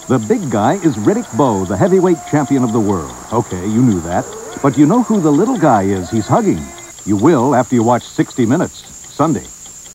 The big guy is Riddick Bowe, the heavyweight champion of the world. Okay, you knew that. But you know who the little guy is he's hugging? You will after you watch 60 Minutes, Sunday.